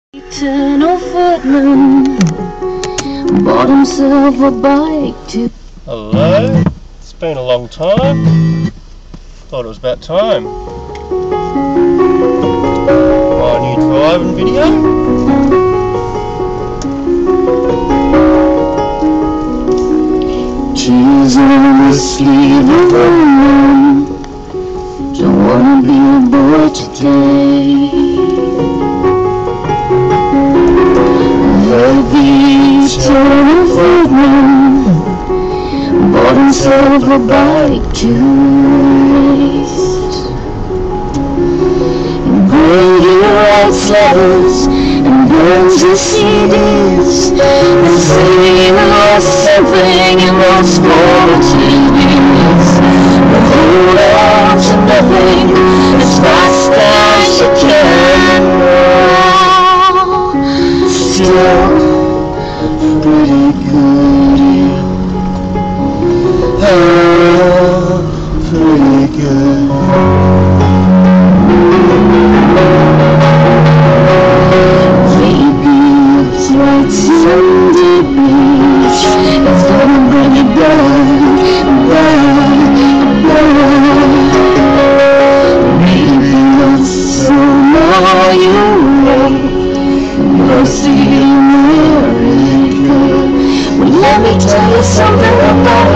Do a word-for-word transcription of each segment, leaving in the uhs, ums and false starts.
Eternal footman bought himself a bike too. Hello, it's been a long time. Thought it was about time. My new driving video. Tears on the sleeve of a woman. Don't wanna be a boy today. The eternal footman bought himself a bike to race. Brady writes letters and burns his C Ds and saying he lost something he lost for ten years. But hold on to nothing as fast as you can. Still pretty good, oh, pretty good. Maybe it's right Sunday beach. It's gonna bring you back, back, back. Maybe that's so now you wait. Mercy America. Well, let me tell you something about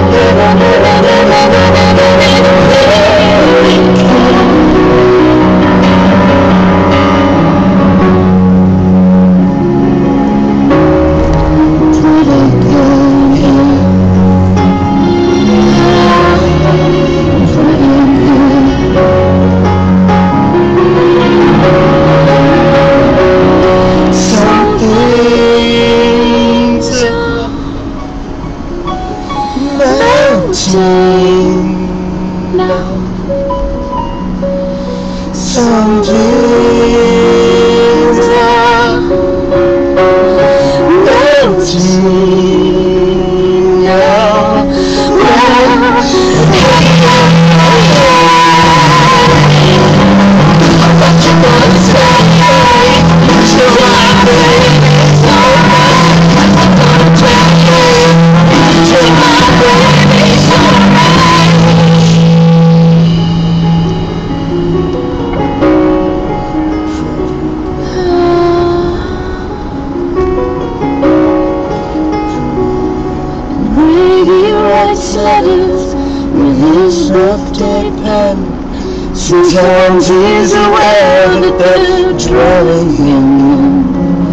now. Some dreams are melting now. But you wanna stay, you are baby, so bad. I'm gonna tell you, you are baby, so bad. Brady writes letters with his birthday pen. Sometimes he's aware that they're drowning him.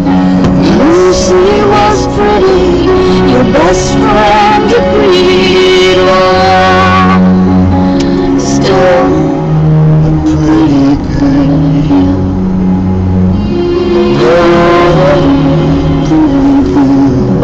Lucy was pretty, your best friend agreed. Well, still a pretty good. Oh, pretty good.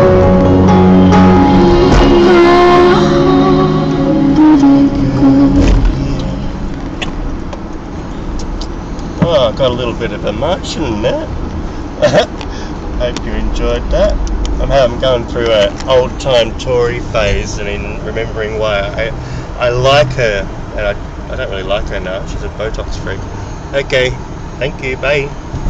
Oh, got a little bit of emotion in that. Hope you enjoyed that. I'm, I'm going through an old time Tori phase and in remembering why I I like her, and I, I don't really like her now. She's a Botox freak. Okay, thank you, bye.